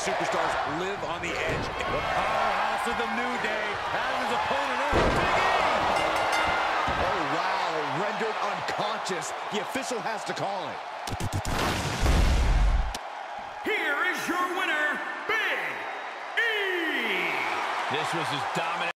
superstars live on the edge. The powerhouse of the New Day has his opponent up. Oh, wow. Rendered unconscious. The official has to call it. Here is your winner, Big E! This was his dominant.